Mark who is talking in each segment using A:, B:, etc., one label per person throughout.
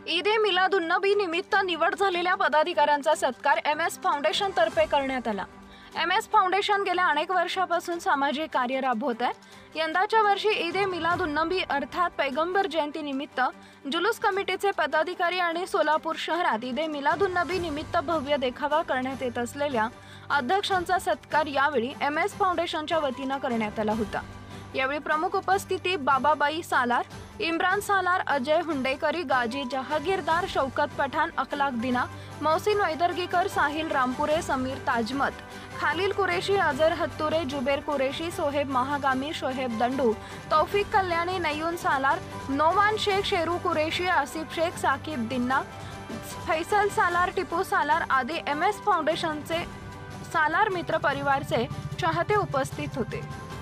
A: ईद ए मिलादुन्नबी निमित्त निवड झालेल्या पदाधिकाऱ्यांचा सत्कार MS फाउंडेशन तर्फे करण्यात आला। MS फाउंडेशन गेल्या अनेक वर्षापासून सामाजिक कार्य राबवत आहे। यंदाच्या वर्षी ईद ए मिलादुन्नबी अर्थात पैगंबर जयंती निमित्त जुलूस कमिटीचे पदाधिकारी आणि सोलापूर शहरात ईद ए मिलादुन्नबी निमित्त भव्य देखावा करण्यात येत असलेल्या अध्यक्षांचा सत्कार यावेळी MS फाउंडेशनच्या वतीने करण्यात आला होता। यावेळी प्रमुख उपस्थिती बाबाबाई सालार, इम्रान सालार, अजय हुंडेकरी, गाजी जहागीरदार, शौकत पठाण, अखलाक दिना, मोहसिन वैदर्गीकर, साहिल रामपुरे, समीर ताजमत, खालील कुरेशी, अजर हत्तुरे, जुबेर कुरेशी, सोहेब महागामी, शोहेब दंडू, तौफिक कल्याणी, नयून सालार, नोमान शेख, शेरू कुरेशी, आसिफ शेख, साकिब दिन्ना, फैसल सालार, टिपू सालार आदी MS फाउंडेशनचे सालार मित्र परिवारचे चाहते उपस्थित होते।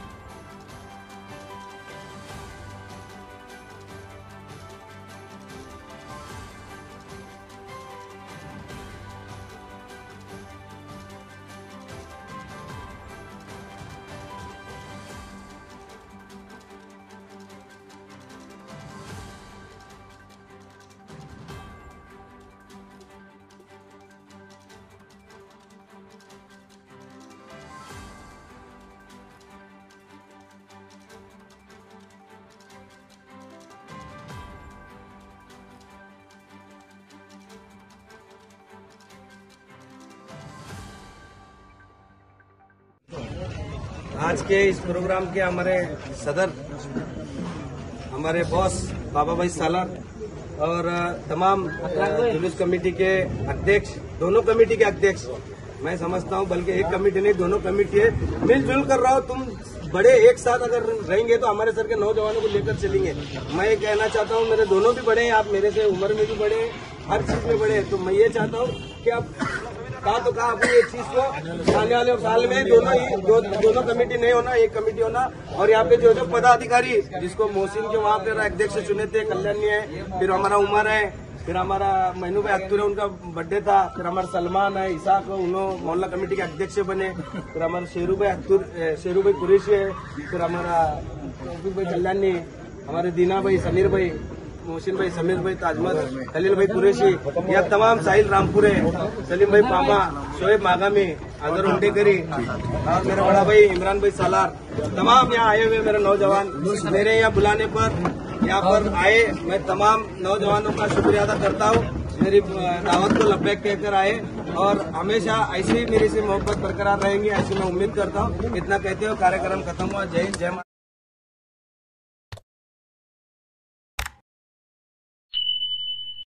B: आज के इस प्रोग्राम के हमारे सदर, हमारे बॉस बाबाबाई सालार और तमाम जुलूस कमेटी के अध्यक्ष, दोनों कमेटी के अध्यक्ष, मैं समझता हूं बल्कि एक कमेटी नहीं दोनों कमेटी है, मिलजुल कर रहा हो। तुम बड़े एक साथ अगर रहेंगे तो हमारे सर के नौजवानों को लेकर चलेंगे। मैं ये कहना चाहता हूं, मेरे दोनों भी बड़े हैं, आप मेरे से उम्र में भी बड़े हैं, हर चीज में बड़े हैं, तो मैं ये चाहता हूं कि आप कहा अपनी एक चीज को आने वाले साल में दोनों कमेटी नहीं होना, एक कमेटी होना। और यहाँ पे जो पदाधिकारी जिसको मोहसिन के वहाँ पे अध्यक्ष चुने थे, कल्याणी है, फिर हमारा उमर है, फिर हमारा मैनू भाई अत्तुर है, उनका बर्थडे था, फिर हमारा सलमान है, इसाक, उन्होंने मोहल्ला कमेटी के अध्यक्ष बने, फिर हमारा शेरू भाई कुरैशी है, फिर हमारा भाई कल्याणी, हमारे दीना भाई, समीर भाई, मोहसिन भाई, समीर भाई ताजमत, खलील भाई कुरैशी, या तमाम साहिल रामपुरे, सलीम भाई पामा, शोएब मागामी, अजर हुंडेकरी और मेरा बड़ा भाई इमरान भाई सालार, तमाम यहाँ आए हुए मेरे नौजवान, मेरे यहाँ बुलाने पर यहाँ पर आए, मैं तमाम नौजवानों का शुक्रिया अदा करता हूँ। मेरी दावत को लब्बैक कहकर आए और हमेशा ऐसी मेरी से मोहब्बत बरकरार रहेंगी, ऐसी मैं उम्मीद करता हूँ। इतना कहते हुए कार्यक्रम खत्म हुआ। जय हिंद, जय